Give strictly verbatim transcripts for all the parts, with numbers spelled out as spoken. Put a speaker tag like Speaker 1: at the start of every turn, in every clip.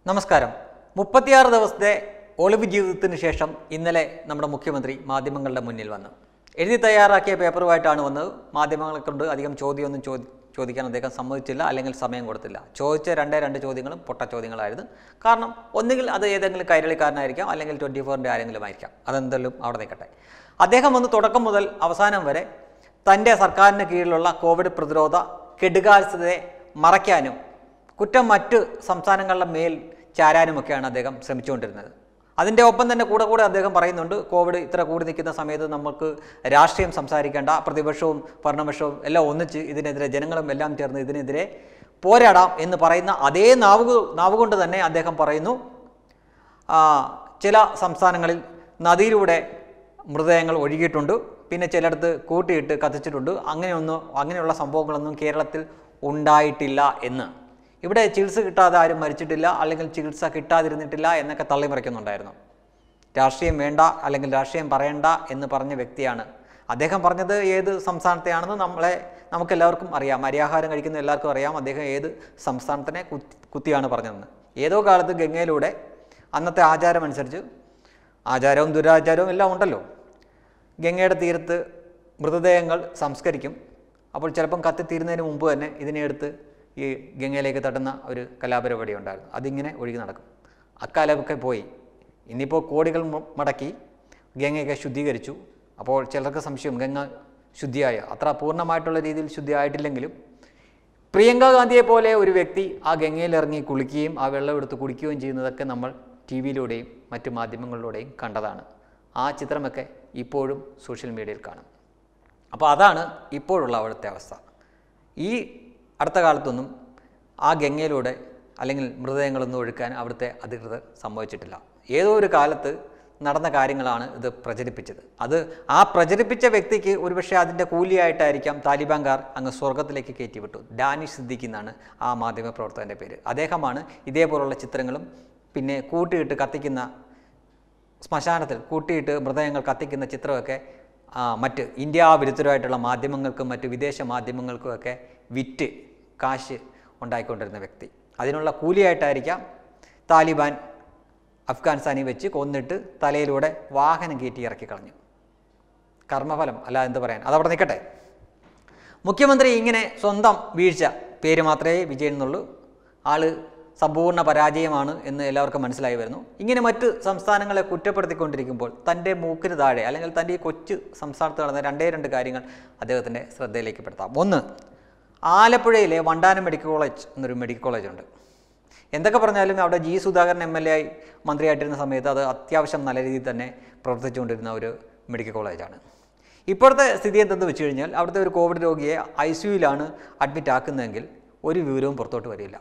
Speaker 1: നമസ്കാരം. മുപ്പത്തിയാറ് ദിവസത്തെ ഒളിവ് ജീവിതത്തിന് ശേഷം ഇന്നലെ നമ്മുടെ മുഖ്യമന്ത്രി മാധ്യമങ്ങളുടെ മുന്നിൽ വന്നു. എഴുതി തയ്യാറാക്കിയ പേപ്പറുമായിട്ടാണ് വന്നത്. മാധ്യമങ്ങളെ കൊണ്ട് അധികം ചോദ്യമൊന്നും ചോദി ചോദിക്കാൻ അദ്ദേഹം സമ്മതിച്ചില്ല, അല്ലെങ്കിൽ സമയം കൊടുത്തില്ല. ചോദിച്ച രണ്ടേ രണ്ട് ചോദ്യങ്ങളും പൊട്ട ചോദ്യങ്ങളായിരുന്നു. കാരണം ഒന്നുകിൽ അത് ഏതെങ്കിലും കൈരളിക്കാരനായിരിക്കാം, അല്ലെങ്കിൽ ട്വൻറ്റി ഫോറിൻ്റെ ആരെങ്കിലും ആയിരിക്കാം. അതെന്തെങ്കിലും അവിടെ നിൽക്കട്ടെ. അദ്ദേഹം വന്ന് തുടക്കം മുതൽ അവസാനം വരെ തൻ്റെ സർക്കാരിന് കീഴിലുള്ള കോവിഡ് പ്രതിരോധ കെടുകാര്യസ്ഥതയെ മറയ്ക്കാനും കുറ്റം മറ്റ് സംസ്ഥാനങ്ങളുടെ മേൽ ചാരാനുമൊക്കെയാണ് അദ്ദേഹം ശ്രമിച്ചുകൊണ്ടിരുന്നത്. അതിൻ്റെ ഒപ്പം തന്നെ കൂടെ കൂടെ അദ്ദേഹം പറയുന്നുണ്ട്, കോവിഡ് ഇത്ര കൂടി നിൽക്കുന്ന സമയത്ത് നമുക്ക് രാഷ്ട്രീയം സംസാരിക്കേണ്ട, പ്രതിപക്ഷവും ഭരണപക്ഷവും എല്ലാം ഒന്നിച്ച് ഇതിനെതിരെ ജനങ്ങളും എല്ലാം ചേർന്ന് ഇതിനെതിരെ പോരാടാം എന്ന് പറയുന്ന അതേ നാവ് നാവുകൊണ്ട് തന്നെ അദ്ദേഹം പറയുന്നു, ചില സംസ്ഥാനങ്ങളിൽ നദിയിലൂടെ മൃതദേഹങ്ങൾ ഒഴുകിയിട്ടുണ്ട്, പിന്നെ ചിലയിടത്ത് കൂട്ടിയിട്ട് കത്തിച്ചിട്ടുണ്ട്, അങ്ങനെയൊന്നും അങ്ങനെയുള്ള സംഭവങ്ങളൊന്നും കേരളത്തിൽ ഉണ്ടായിട്ടില്ല എന്ന്. ഇവിടെ ചികിത്സ കിട്ടാതെ ആരും മരിച്ചിട്ടില്ല, അല്ലെങ്കിൽ ചികിത്സ കിട്ടാതിരുന്നിട്ടില്ല എന്നൊക്കെ തള്ളിമറിക്കുന്നുണ്ടായിരുന്നു. രാഷ്ട്രീയം വേണ്ട, അല്ലെങ്കിൽ രാഷ്ട്രീയം പറയണ്ട എന്ന് പറഞ്ഞ വ്യക്തിയാണ് അദ്ദേഹം. പറഞ്ഞത് ഏത് സംസ്ഥാനത്തെയാണെന്ന് നമ്മളെ നമുക്കെല്ലാവർക്കും അറിയാം, അരിയാഹാരം കഴിക്കുന്ന എല്ലാവർക്കും അറിയാം അദ്ദേഹം ഏത് സംസ്ഥാനത്തിനെ കുത്തി കുത്തിയാണ് പറഞ്ഞതെന്ന്. ഏതോ കാലത്ത് ഗംഗയിലൂടെ അന്നത്തെ ആചാരമനുസരിച്ച്, ആചാരവും ദുരാചാരവും എല്ലാം ഉണ്ടല്ലോ, ഗംഗയുടെ തീരത്ത് മൃതദേഹങ്ങൾ സംസ്കരിക്കും. അപ്പോൾ ചിലപ്പം കത്തിത്തീരുന്നതിന് മുമ്പ് തന്നെ ഇതിനെടുത്ത് ഈ ഗംഗയിലേക്ക് തട്ടുന്ന ഒരു കലാപരിപാടി ഉണ്ടായിരുന്നു. അതിങ്ങനെ ഒഴുകി നടക്കും. അക്കാലമൊക്കെ പോയി. ഇന്നിപ്പോൾ കോടികൾ മടക്കി ഗംഗയൊക്കെ ശുദ്ധീകരിച്ചു. അപ്പോൾ ചിലർക്ക് സംശയം, ഗംഗ ശുദ്ധിയായ, അത്ര പൂർണ്ണമായിട്ടുള്ള രീതിയിൽ ശുദ്ധിയായിട്ടില്ലെങ്കിലും പ്രിയങ്ക ഗാന്ധിയെ പോലെ ഒരു വ്യക്തി ആ ഗംഗയിലിറങ്ങി കുളിക്കുകയും ആ വെള്ളം എടുത്ത് കുടിക്കുകയും ചെയ്യുന്നതൊക്കെ നമ്മൾ ടി വിയിലൂടെയും മറ്റു മാധ്യമങ്ങളിലൂടെയും കണ്ടതാണ്. ആ ചിത്രമൊക്കെ ഇപ്പോഴും സോഷ്യൽ മീഡിയയിൽ കാണും. അപ്പോൾ അതാണ് ഇപ്പോഴുള്ള അവിടുത്തെ അവസ്ഥ. ഈ അടുത്ത കാലത്തൊന്നും ആ ഗംഗയിലൂടെ അല്ലെങ്കിൽ മൃതദേഹങ്ങളൊന്നും ഒഴുക്കാൻ അവിടുത്തെ അധികൃതർ സമ്മതിച്ചിട്ടില്ല. ഏതോ ഒരു കാലത്ത് നടന്ന കാര്യങ്ങളാണ് ഇത് പ്രചരിപ്പിച്ചത്. അത് ആ പ്രചരിപ്പിച്ച വ്യക്തിക്ക് ഒരുപക്ഷെ അതിൻ്റെ കൂലിയായിട്ടായിരിക്കാം താലിബാൻകാർ അങ്ങ് സ്വർഗത്തിലേക്ക് കയറ്റിവിട്ടു. ഡാനിഷ് സിദ്ദിഖി എന്നാണ് ആ മാധ്യമപ്രവർത്തകൻ്റെ പേര്. അദ്ദേഹമാണ് ഇതേപോലുള്ള ചിത്രങ്ങളും പിന്നെ കൂട്ടിയിട്ട് കത്തിക്കുന്ന, ശ്മശാനത്തിൽ കൂട്ടിയിട്ട് മൃതദേഹങ്ങൾ കത്തിക്കുന്ന ചിത്രമൊക്കെ മറ്റ് ഇന്ത്യ വിരുദ്ധരായിട്ടുള്ള മാധ്യമങ്ങൾക്കും മറ്റ് വിദേശ മാധ്യമങ്ങൾക്കുമൊക്കെ വിറ്റ് കാശ് ഉണ്ടായിക്കൊണ്ടിരുന്ന വ്യക്തി. അതിനുള്ള കൂലിയായിട്ടായിരിക്കാം താലിബാൻ അഫ്ഗാനിസ്ഥാനിൽ വെച്ച് കൊന്നിട്ട് തലയിലൂടെ വാഹനം കയറ്റി ഇറക്കി കളഞ്ഞു. കർമ്മഫലം അല്ല എന്ത് പറയാൻ, അതവിടെ നിൽക്കട്ടെ. മുഖ്യമന്ത്രി ഇങ്ങനെ സ്വന്തം വീഴ്ച, പേര് മാത്രമേ വിജയൻ എന്നുള്ളൂ, ആള് സമ്പൂർണ്ണ പരാജയമാണ് എന്ന് എല്ലാവർക്കും മനസ്സിലായി വരുന്നു. ഇങ്ങനെ മറ്റ് സംസ്ഥാനങ്ങളെ കുറ്റപ്പെടുത്തിക്കൊണ്ടിരിക്കുമ്പോൾ തൻ്റെ മൂക്കിന് താഴെ, അല്ലെങ്കിൽ തൻ്റെ ഈ കൊച്ചു സംസ്ഥാനത്ത് നടന്ന രണ്ടേ രണ്ട് കാര്യങ്ങൾ അദ്ദേഹത്തിൻ്റെ ശ്രദ്ധയിലേക്ക് പെടുത്താം. ഒന്ന്, ആലപ്പുഴയിലെ വണ്ടാനം മെഡിക്കൽ കോളേജ് എന്നൊരു മെഡിക്കൽ കോളേജുണ്ട്. എന്തൊക്കെ പറഞ്ഞാലും അവിടെ G Sudhakaran M L A ആയി മന്ത്രിയായിട്ടിരുന്ന സമയത്ത് അത് അത്യാവശ്യം നല്ല രീതിയിൽ തന്നെ പ്രവർത്തിച്ചുകൊണ്ടിരുന്ന ഒരു മെഡിക്കൽ കോളേജാണ്. ഇപ്പോഴത്തെ സ്ഥിതി എന്തെന്ന് വെച്ച് കഴിഞ്ഞാൽ അവിടുത്തെ ഒരു കോവിഡ് രോഗിയെ ഐ സി യുയിലാണ് അഡ്മിറ്റ് ആക്കുന്നതെങ്കിൽ ഒരു വിവരവും പുറത്തോട്ട് വരില്ല.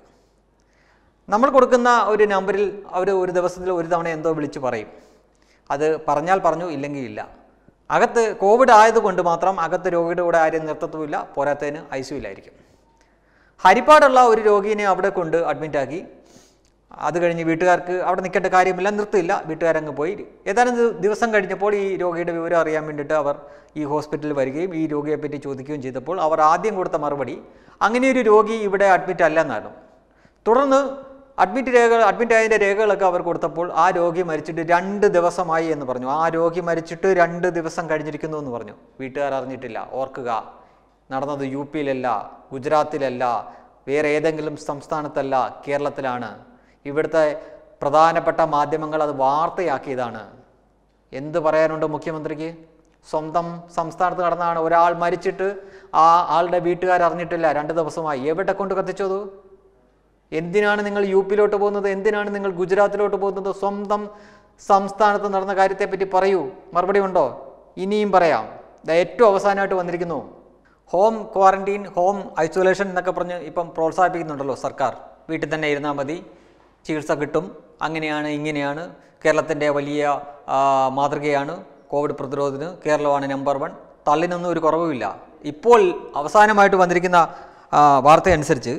Speaker 1: നമ്മൾ കൊടുക്കുന്ന ഒരു നമ്പറിൽ അവർ ഒരു ദിവസത്തിൽ ഒരു തവണ എന്തോ വിളിച്ച് പറയും. അത് പറഞ്ഞാൽ പറഞ്ഞു, ഇല്ലെങ്കിൽ ഇല്ല. അകത്ത് കോവിഡ് ആയതുകൊണ്ട് മാത്രം അകത്ത് രോഗിയുടെ കൂടെ ആരും നിർത്തത്തുമില്ല, പോരാത്തതിന് ഐ സി യുയിലായിരിക്കും. ഹരിപ്പാടുള്ള ഒരു രോഗീനെ അവിടെ കൊണ്ട് അഡ്മിറ്റാക്കി. അത് കഴിഞ്ഞ് വീട്ടുകാർക്ക് അവിടെ നിൽക്കേണ്ട കാര്യമില്ല, നിർത്തില്ല, വീട്ടുകാരങ്ങ് പോയി. ഏതാനും ദിവസം കഴിഞ്ഞപ്പോൾ ഈ രോഗിയുടെ വിവരം അറിയാൻ വേണ്ടിയിട്ട് അവർ ഈ ഹോസ്പിറ്റലിൽ വരികയും ഈ രോഗിയെപ്പറ്റി ചോദിക്കുകയും ചെയ്തപ്പോൾ അവർ ആദ്യം കൊടുത്ത മറുപടി അങ്ങനെയൊരു രോഗി ഇവിടെ അഡ്മിറ്റ് അല്ല എന്നായിരുന്നു. തുടർന്ന് അഡ്മിറ്റ് രേഖകൾ അഡ്മിറ്റ് ആയതിൻ്റെ രേഖകളൊക്കെ അവർ കൊടുത്തപ്പോൾ ആ രോഗി മരിച്ചിട്ട് രണ്ട് ദിവസമായി എന്ന് പറഞ്ഞു. ആ രോഗി മരിച്ചിട്ട് രണ്ട് ദിവസം കഴിഞ്ഞിരിക്കുന്നു എന്ന് പറഞ്ഞു. വീട്ടുകാർ അറിഞ്ഞിട്ടില്ല. ഓർക്കുക, നടന്നത് യു പിയിലല്ല, ഗുജറാത്തിലല്ല, വേറെ ഏതെങ്കിലും സംസ്ഥാനത്തല്ല, കേരളത്തിലാണ്. ഇവിടുത്തെ പ്രധാനപ്പെട്ട മാധ്യമങ്ങൾ അത് വാർത്തയാക്കിയതാണ്. എന്ത് പറയാനുണ്ട് മുഖ്യമന്ത്രിക്ക്? സ്വന്തം സംസ്ഥാനത്ത് നടന്നതാണ്. ഒരാൾ മരിച്ചിട്ട് ആ ആളുടെ വീട്ടുകാർ അറിഞ്ഞിട്ടില്ല, രണ്ട് ദിവസമായി. എവിടെ കൊണ്ട് കത്തിച്ചത്? എന്തിനാണ് നിങ്ങൾ യു പിയിലോട്ട് പോകുന്നത്? എന്തിനാണ് നിങ്ങൾ ഗുജറാത്തിലോട്ട് പോകുന്നത്? സ്വന്തം സംസ്ഥാനത്ത് നടന്ന കാര്യത്തെപ്പറ്റി പറയൂ. മറുപടി ഉണ്ടോ? ഇനിയും പറയാം. ഏറ്റവും അവസാനമായിട്ട് വന്നിരിക്കുന്നു ഹോം ക്വാറന്റീൻ, ഹോം ഐസൊലേഷൻ എന്നൊക്കെ പറഞ്ഞ് ഇപ്പം പ്രോത്സാഹിപ്പിക്കുന്നുണ്ടല്ലോ സർക്കാർ. വീട്ടിൽ തന്നെ ഇരുന്നാൽ മതി, ചികിത്സ കിട്ടും, അങ്ങനെയാണ് ഇങ്ങനെയാണ്. കേരളത്തിൻ്റെ വലിയ മാതൃകയാണ് കോവിഡ് പ്രതിരോധത്തിന്, കേരളമാണ് നമ്പർ വൺ, തള്ളിനൊന്നും ഒരു കുറവുമില്ല. ഇപ്പോൾ അവസാനമായിട്ട് വന്നിരിക്കുന്ന വാർത്തയനുസരിച്ച്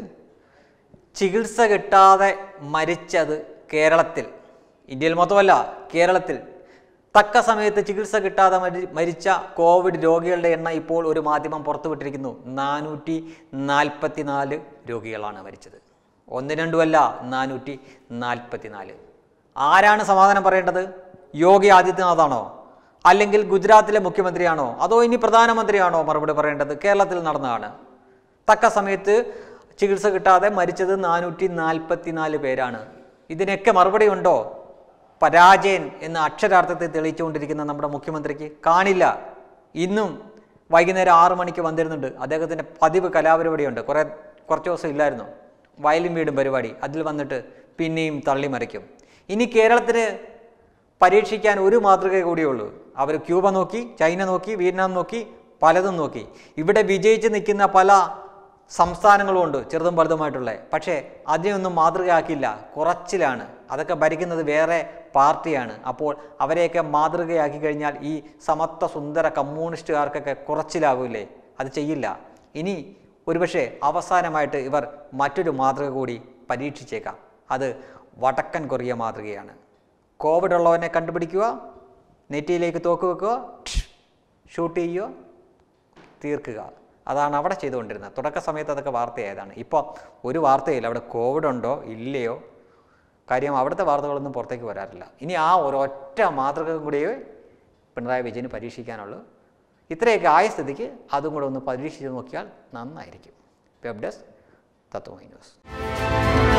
Speaker 1: ചികിത്സ കിട്ടാതെ മരിച്ചത് കേരളത്തിൽ, ഇന്ത്യയിൽ മൊത്തമല്ല കേരളത്തിൽ, തക്ക സമയത്ത് ചികിത്സ കിട്ടാതെ മരിച്ച കോവിഡ് രോഗികളുടെ എണ്ണം ഇപ്പോൾ ഒരു മാധ്യമം പുറത്തുവിട്ടിരിക്കുന്നു. നാനൂറ്റി നാൽപ്പത്തി നാല് രോഗികളാണ് മരിച്ചത്. ഒന്ന് രണ്ടുമല്ല, നാനൂറ്റി നാൽപ്പത്തി നാല്. ആരാണ് സമാധാനം പറയേണ്ടത്? യോഗി ആദിത്യനാഥാണോ, അല്ലെങ്കിൽ ഗുജറാത്തിലെ മുഖ്യമന്ത്രിയാണോ, അതോ ഇനി പ്രധാനമന്ത്രിയാണോ മറുപടി പറയേണ്ടത്? കേരളത്തിൽ നടന്നതാണ്. തക്ക സമയത്ത് ചികിത്സ കിട്ടാതെ മരിച്ചത് നാനൂറ്റി നാൽപ്പത്തി നാല് പേരാണ്. ഇതിനൊക്കെ മറുപടി ഉണ്ടോ? പരാജയൻ എന്ന അക്ഷരാർത്ഥത്തെ തെളിയിച്ചുകൊണ്ടിരിക്കുന്ന നമ്മുടെ മുഖ്യമന്ത്രിക്ക് കാണില്ല. ഇന്നും വൈകുന്നേരം ആറു മണിക്ക് വന്നിരുന്നുണ്ട്. അദ്ദേഹത്തിൻ്റെ പതിവ് കലാപരിപാടിയുണ്ട്. കുറേ കുറച്ച് ദിവസം ഇല്ലായിരുന്നു, വയലിൻ വീടും പരിപാടി. അതിൽ വന്നിട്ട് പിന്നെയും തള്ളിമറിക്കും. ഇനി കേരളത്തിന് പരീക്ഷിക്കാൻ ഒരു മാതൃക കൂടിയുള്ളൂ. അവർ ക്യൂബ നോക്കി, ചൈന നോക്കി, വിയറ്റ്നാം നോക്കി, പലതും നോക്കി. ഇവിടെ വിജയിച്ച് നിൽക്കുന്ന പല സംസ്ഥാനങ്ങളുമുണ്ട്, ചെറുതും വലുതുമായിട്ടുള്ള. പക്ഷേ അതിനെയൊന്നും മാതൃകയാക്കില്ല, കുറച്ചിലാണ്. അതൊക്കെ ഭരിക്കുന്നത് വേറെ പാർട്ടിയാണ്. അപ്പോൾ അവരെയൊക്കെ മാതൃകയാക്കി കഴിഞ്ഞാൽ ഈ സമത്വ സുന്ദര കമ്മ്യൂണിസ്റ്റുകാർക്കൊക്കെ കുറച്ചിലാകൂലേ? അത് ചെയ്യില്ല. ഇനി ഒരുപക്ഷെ അവസാനമായിട്ട് ഇവർ മറ്റൊരു മാതൃക കൂടി പരീക്ഷിച്ചേക്കാം. അത് വടക്കൻ കൊറിയ മാതൃകയാണ്. കോവിഡ് ഉള്ളവനെ കണ്ടുപിടിക്കുക, നെറ്റിയിലേക്ക് തോക്ക് വെക്കുക, ഷൂട്ട് ചെയ്യുക, തീർക്കുക. അതാണ് അവിടെ ചെയ്തുകൊണ്ടിരുന്നത്. തുടക്ക സമയത്ത് അതൊക്കെ വാർത്തയായതാണ്. ഇപ്പോൾ ഒരു വാർത്തയില്ല അവിടെ കോവിഡ് ഉണ്ടോ ഇല്ലയോ. കാര്യം അവിടുത്തെ വാർത്തകളൊന്നും പുറത്തേക്ക് വരാറില്ല. ഇനി ആ ഒരൊറ്റ മാതൃക കൂടിയേ പിണറായി വിജയന് പരീക്ഷിക്കാനുള്ളൂ. ഇത്രയൊക്കെ ആയ സ്ഥിതിക്ക് അതും കൂടെ ഒന്ന് പരീക്ഷിച്ച് നോക്കിയാൽ നന്നായിരിക്കും. Web desk Tatwamayi news.